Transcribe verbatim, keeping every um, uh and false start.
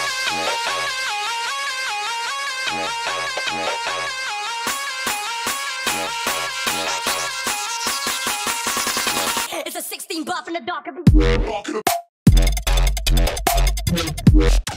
It's a sixteen bar from the dark of the